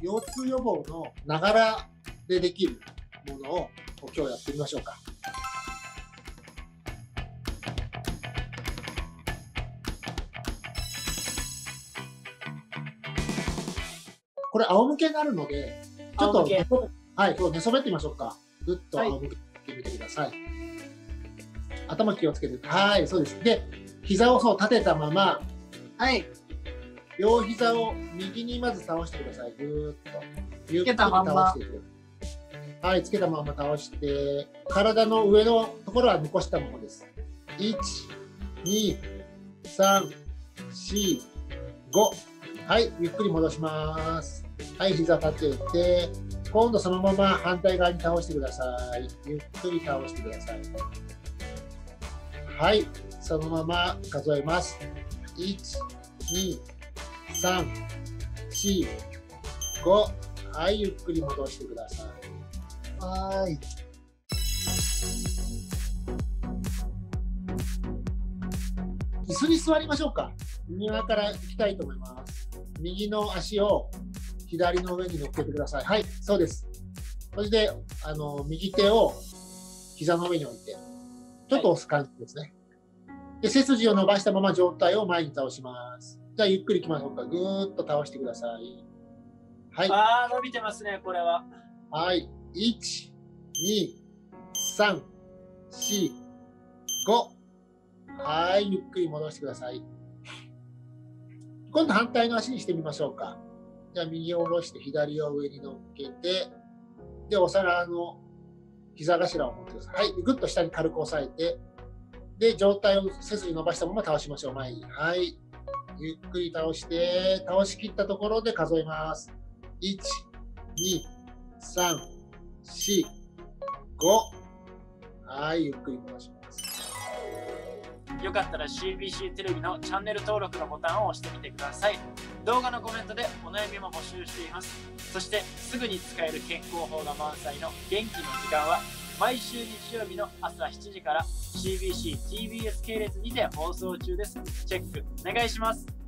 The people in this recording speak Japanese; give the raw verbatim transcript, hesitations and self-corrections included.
腰痛予防のながらでできるものを今日やってみましょうか。これ仰向けになるので、ちょっと、はい、そう寝そべってみましょうか。ぐっと仰向けにしてみてください。はい、頭気をつけて、はい、そうです。で、膝をそう立てたまま、はい、両膝を右にまず倒してください。ぐーっと。ゆっくり倒していく。はい、つけたまま倒して、体の上のところは残したままです。いち、に、さん、よん、ご。はい、ゆっくり戻します。はい、膝立てて、今度そのまま反対側に倒してください。ゆっくり倒してください。はい、そのまま数えます。いち、に、さん、よん、ご。はい、ゆっくり戻してください。はい。椅子に座りましょうか。右側から行きたいと思います。右の足を左の上に乗っけてください。はい、そうです。そして、あの、右手を膝の上に置いて、ちょっと押す感じですね。はい、で、背筋を伸ばしたまま上体を前に倒します。じゃあ、ゆっくりいきましょうか。ぐーっと倒してください。はい。 ああ、伸びてますね、これは。 はい。いち、に、さん、よん、ご。はい。ゆっくり戻してください。今度反対の足にしてみましょうか。じゃあ、右を下ろして左を上に乗っけて、で、お皿の膝頭を持ってください。はい。ぐっと下に軽く押さえて、で、上体を背筋伸ばしたまま倒しましょう。前に。はい。ゆっくり倒して、倒しきったところで数えます。いち、に、さん、よん、ご。はい、ゆっくり戻します。 よかったら シービーシー テレビのチャンネル登録のボタンを押してみてください。動画のコメントでお悩みも募集しています。そしてすぐに使える健康法が満載の元気の時間は毎週日曜日の朝しちじから シービーシー ティービーエス 系列にて放送中です。チェックお願いします。